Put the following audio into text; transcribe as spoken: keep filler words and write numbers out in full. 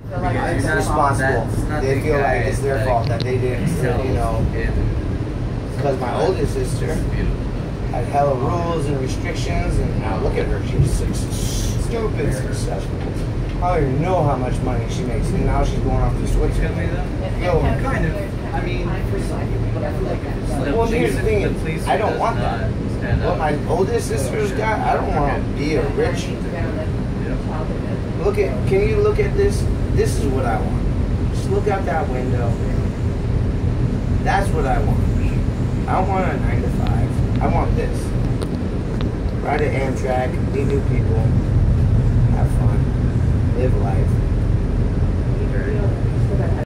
it's responsible. They feel like it's their fault that they didn't, you know, because my oldest sister had hella rules and restrictions, and now look at her, she's stupid successful. I don't even know how much money she makes, and now she's going off to Switzerland. Yo, kind of. I mean, for some people, but I feel like. Well, here's the thing: is, I don't want that. What my oldest sister's got, I don't want to be a rich. Look at, can you look at this? This is what I want. Just look out that window. That's what I want. I don't want a nine to five. I want this. Ride an Amtrak, meet new people, have fun, live life.